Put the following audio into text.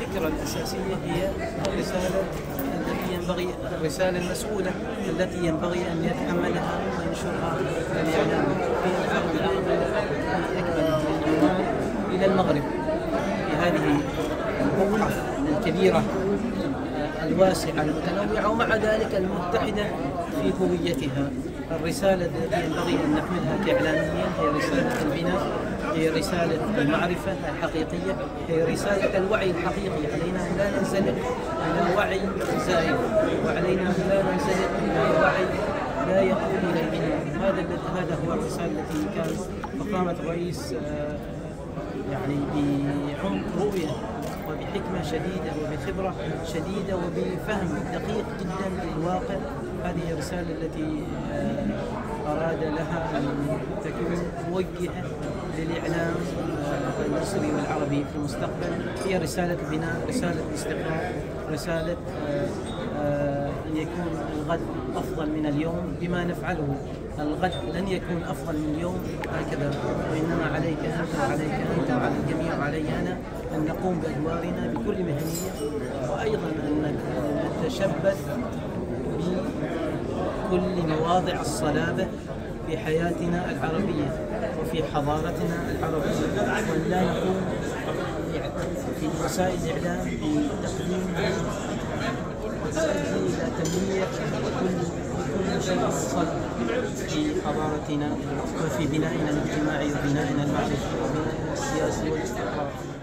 الفكرة الأساسية هي الرسالة المسؤولة التي ينبغي أن يتحملها وينشرها الإعلام في العالم العربي أكبر إلى المغرب في هذه البقعة الكبيرة الواسعة المتنوعة ومع ذلك المتحدة في هويتها. الرسالة التي ينبغي أن نحملها كإعلاميين هي رسالة البناء، هي رسالة المعرفة الحقيقية، هي رسالة الوعي الحقيقي. علينا أن لا ننزلق إلى وعي زائد، وعلينا أن لا ننزلق إلى وعي لا يقود إلى البناء. هذا هو الرسالة التي كان فخامة الرئيس يعني بعمق رؤية وبحكمة شديدة وبخبرة شديدة وبفهم دقيق جدا للواقع. هذه الرسالة التي أراد لها أن تكون موجهة للإعلام المصري والعربي في المستقبل. هي رسالة البناء، رسالة الاستقرار، رسالة أن يكون الغد أفضل من اليوم بما نفعله. الغد لن يكون أفضل من اليوم هكذا، وإنما عليك أنت وعليك أنت وعلى الجميع وعلي أنا أن نقوم بأدوارنا بكل مهنية، وأيضا أن نتشبث بكل مواضع الصلابة في حياتنا العربية وفي حضارتنا العربية، وأن لا نقوم في وسائل الإعلام بتقديم إلى تنمية كل شيء صلب في حضارتنا وفي بنائنا الاجتماعي وبنائنا المعرفي وبنائنا السياسي والاستقرار.